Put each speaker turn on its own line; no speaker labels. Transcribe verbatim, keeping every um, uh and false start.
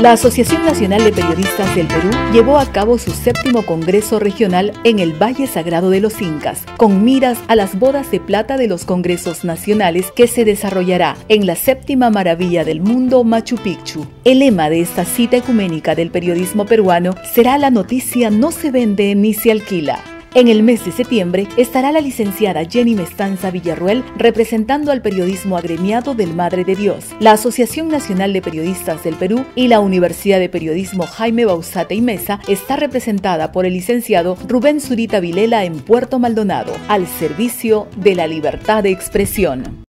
La Asociación Nacional de Periodistas del Perú llevó a cabo su séptimo Congreso Regional en el Valle Sagrado de los Incas, con miras a las bodas de plata de los Congresos Nacionales que se desarrollará en la séptima maravilla del mundo, Machu Picchu. El lema de esta cita ecuménica del periodismo peruano será "La noticia no se vende ni se alquila". En el mes de septiembre estará la licenciada Jenny Mestanza Villarruel representando al periodismo agremiado del Madre de Dios, la Asociación Nacional de Periodistas del Perú y la Universidad de Periodismo Jaime Bauzate y Mesa está representada por el licenciado Rubén Zurita Vilela en Puerto Maldonado, al servicio de la libertad de expresión.